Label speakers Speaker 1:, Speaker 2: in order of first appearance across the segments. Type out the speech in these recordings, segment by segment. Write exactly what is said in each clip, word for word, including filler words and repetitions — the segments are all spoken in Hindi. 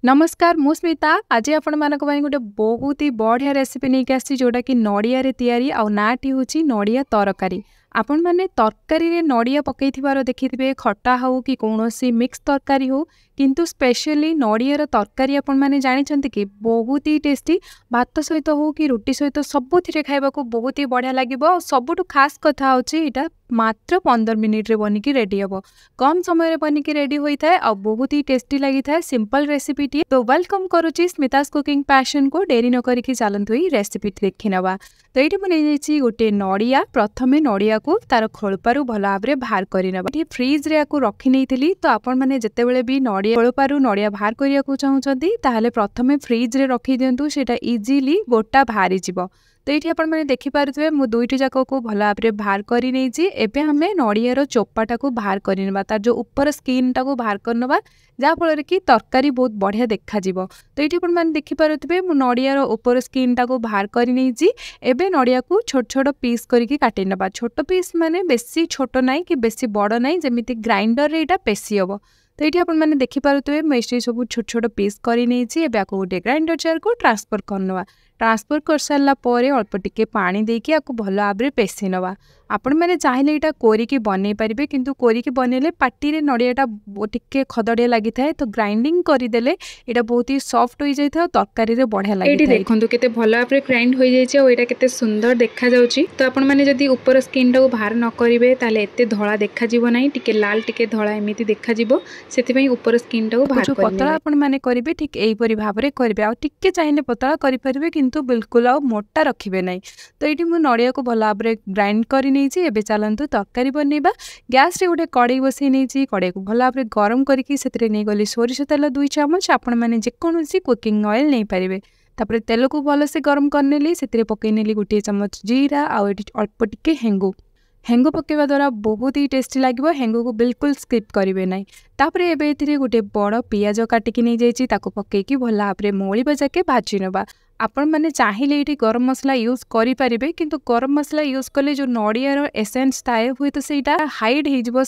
Speaker 1: नमस्कार मु स्मिता आज आपण मानक गोटे बहुत ही बढ़िया रेसिपी नहीं आसी जोटा कि नड़िया रे तैयारी आ नाटी हूँ नड़िया तरकारी। आपण मैंने तरकारी रे नड़िया पकई देखिथे खट्टा हो कि कौन सी मिक्स तरकारी हो किंतु स्पेशली नड़ियार तरकारी आपण मैंने जानी कि बहुत ही टेस्टी भात सहित हो कि रुटी सहित सबुथिरे खाइबा को बहुत ही बढ़िया लगे। सबुठु खास कथा होची इटा मात्र पंद्रह मिनिट रे बनिकी रेडी हम कम समय रे बनिकी रेडी होता है और बहुत ही टेस्टी लगी था सिंपल रेसिपी टी। तो वेलकम करुच्ची स्मितास कुकिंग पैशन को डेरी न करिकी चलतु ही रेसिपी देखी नवा। तो ये मुझे गोटे नड़िया प्रथमे नड़िया को तार खोलपारू भल भाव में बाहर कर फ्रिज रे को रखी नहीं तो आपण मैंने जितेबले भी नड़िया खोलपारू नड़िया बाहर करने को चाहते ताहले प्रथमे फ्रिज रे रखी दिंतु सेटा इजिली गोटा बाहरी जीव। तो ये आप देखिपे मु दुईटी जाक को भल भाव में बाहर कर आम नड़ियार चोपाटा को बाहर करवा तार जो ऊपर स्किन टाक बाहर करवा जहाँफल कि तरकारी बहुत बढ़िया देखा। तो ये आप देखिपे मु नड़ियार ऊपर स्किन टाक बाहर कर नड़िया को छोट छोट पीस करके काटी नवा। छोट पीस माने बेसी छोट नाई कि बेसी बड़ नाई जमीती ग्राइंडर रे इटा पेशी हम। तो ये आपने देखिपे मुझे सब छोट छोट पीस कर गोटे ग्राइंडर जार को ट्रांसफर करवा। ट्रांसफर कर सारापर अल्प टिके पानी देकी आपको भल भाव में पेसी नवा। आपण मैंने चाहिए यहाँ कोरिकी बनई पारे किंतु कोरिकी बनइले पाटी नड़ियाटा टिके खदड़िया लगी थाए तो ग्राइंडिंग करदेले यहाँ बहुत ही सॉफ्ट हो जाए तरकारी बढ़िया लगे। देखो केते भल भाव में ग्राइंड हो जाए केते सुंदर देखा जाउची। तो आपण मैंने जदि ऊपर स्किन टाको बाहर न करेंगे ताले एते धला देखा जीवो नहीं टिके लाल टिके धला एमिति देखा जीवो सेथिपई ऊपर स्किन टाको बाहर कर पतला आपण माने करिवे ठीक एई परि भाव में करिवे आ टिके चाहिए पतला करि परिवे किंतु बिल्कुल आ मोटा रखिबे नहीं। तो ये मु नड़िया को भल भाव में ग्राइंड कर एबे चलतु तरकारी बनइबा। गैस रे गोटे कड़े बसई नहीं कड़े को भल भाव में गरम करके से नहीं गली सोरिष तेल दुई चामच आपण मैंने जेकोसी कुकिंग ऑयल नहीं पारे। तापर तेल को भल से गरम करनेली से पकईनेली गोटे चामच जीरा आ अल्प टिके हेंगु हेंगु पकेवा द्वारा बहुत ही टेस्टी लगे। हेंगु को बिल्कुल स्किप करेंगे नहीं। तापर एबे एथिरे गोटे बड़ पियाज काटिकी नहीं जाइए ताको पकईकी भल भाव में मौलिबा जाके भाजी नवा। आपण मैंने चाहिए ये गरम मसला यूज करें किंतु गरम मसला यूज कले जो नड़ियार एसेंस थाए हुए तो सहीटा हाइड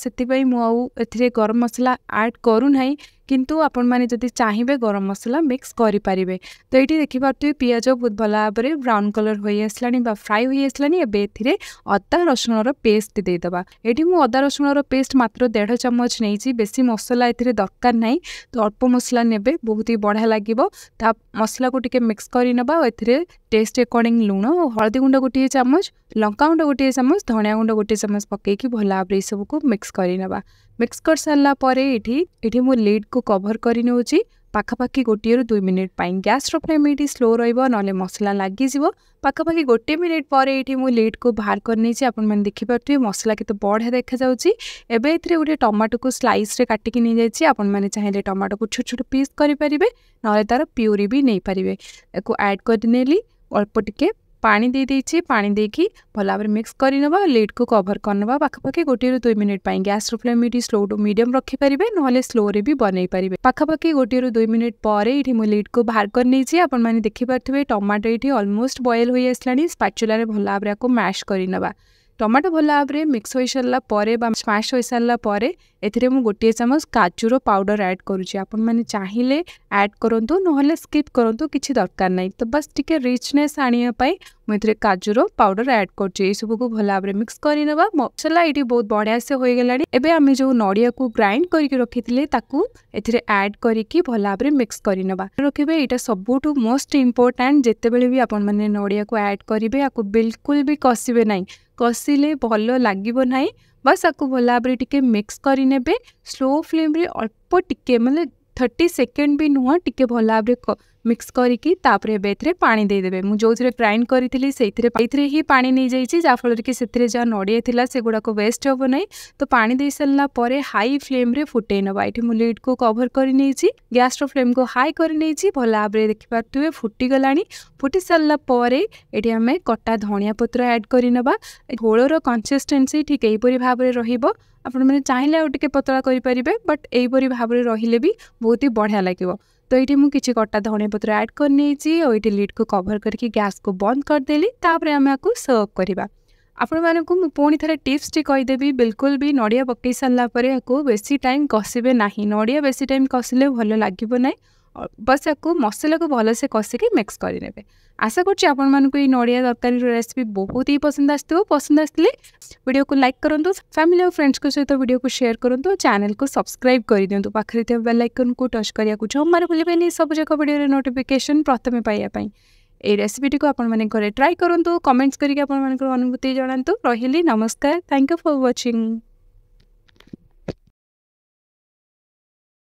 Speaker 1: हो गरम मसला ऐड करूना किंतु आपण मैंने जदि चाहिए गरम मसला मिक्स करें। तो ये देखिपे पियाज बहुत भल भाव में ब्राउन कलर हो आसला फ्राए हो आसलानी। एबे अदा रसुण पेस्ट देदेबा। ये मुझे अदा रसुण पेस्ट मात्र डेढ़ चामच नहीं बेसी मसला ए दरकार नहीं तो अल्प मसला ने बहुत ही बढ़िया लगे। मसला को टिके मिक्स करनवा ए टेस्ट अकॉर्डिंग लुण और हलदी गुंड गोटे चामच लंका गुंड गोटे चामच धनिया गुंड गोटे चामच पकईकी भल भाव में सब को मिक्स करनवा। मिक्स कर सारापर ये मु लीड को कवर कर नौची पाखापाखि गोटे दुई मिनिट पाई। गैस फ्लेम ये स्लो रही मसला लगिज पाखापाखि गोटे मिनिट पर ये मु लीड को बाहर कर नहीं आपण मैंने देखिपे मसला केते बढ़िया देखा जाउची। एबे एथिरे गोटे टमाटो को स्लाइस रे काटिकी नहीं जाइए आपण मैंने चाहिए टमाटो को छोट छोट पीस करें ना तार प्यूरी भी नहीं पारे। को ऐड करनेली अल्प टिके पानी दे देछि पानी देकी भल भाव में मिक्स करनवा लीड को कवर करनवा पाखापाखि गोटे दुई मिनिट पाई। गैस फ्लेम ये स्लो टू मीडियम रखिपारे ना स्लो रे भी बनई पारे। पाखापाखि गोटे दुई मिनिट पर ये मु लीड को बाहर कर नहीं आपण मैंने देखिपे टमाटो ये ऑलमोस्ट बॉयल हो आसला। स्पैचुला रे भल भाव में मैश करनवा। टमाटो भल भाव में मिक्स हो सारापर स्मैश हो सारापर एथिरे मु गोटे चामच काजूर पाउडर ऐड करुच्ची। आपण मैंने चाहिए ऐड करूँ ना स्किप करूँ किसी दरकार नहीं। तो बस टिके रिचनेस आने मुझे काजूर पाउडर ऐड कर सब को भल भाव में मिक्स करनवा। मसला ये बहुत बढ़िया से हो गला। एबे आम जो नड़िया को ग्राइंड करके रखी एथिरे ऐड करके भल भाव में मिक्स करनवा रखिए। यहाँ सबुठ मोस्ट इम्पोर्टाट जितेबले भी आपण मैंने नड़िया को ऐड करेंगे या बिल्कुल भी कषिबे नहीं कषिले भल लगे ना बस आपको भल भाव में टिके मिक्स करने स्लो फ्लेम रे अल्प टिके मतलब थर्टी सेकेंड भी नुह टिके भल भाव में मिक्स करके तापर पानी देदेवे। मुझे जो ग्राइंड करी से ही पानी नहीं जाइए जहाँफल कि जहाँ नड़िया थिला से गुड़ाक वेस्ट हम ना। तो पानी दे सारापर हाई फ्लेम रे फुटे नवा। ये मुझे लीड को कवर कर नहीं गैस फ्लेम को हाई कर नहीं भल भाव में देखिपे फुटीगला। फुटी सारापर ये आम कटा धनिया पत्र ऐड करनवा। झोलर कंसिस्टेंसी ठीक यहीपरी भाव में रहिबो। आपण मैंने चाहिए आउ टिके पतला करें बट यहीपरी भाव में रहिले भी बहुत ही बढ़िया लगे। तो ये मुझे किसी कटा धनिया पत्र ऐड कर नहीं और ये लीड को कवर करके गैस को बंद करदेली। तापर आम आपको सर्व करवा। आपण मानकु मु पुणी थे टिप्स टी कहीदेवी बिल्कुल भी नड़िया पकई सारापर बेसी टाइम कषिबे ना। नड़िया बेसी टाइम कषिले भल लगे ना बस या मसला को भलसे कषिकी मिक्स करेंगे। आशा करुँच आपण मानक नड़िया तरकारी रेसिपी बहुत ही पसंद आसो पसंद आसते वीडियो को लाइक करूँ, फैमिली और फ्रेंड्स को सहित वीडियो को शेयर करूँ, चैनल को सब्सक्राइब कर दिंतु, पाखे बेल आइकन को टच करने को जमार भूलें सब जाक वीडियो नोटिफिकेशन प्रथम पाइबापी। ये रेसिपी को आपण मैंने घरे ट्राई करूँ, कमेंट्स करके अनुभूति जनातु। रही नमस्कार, थैंक यू फॉर वाचिंग।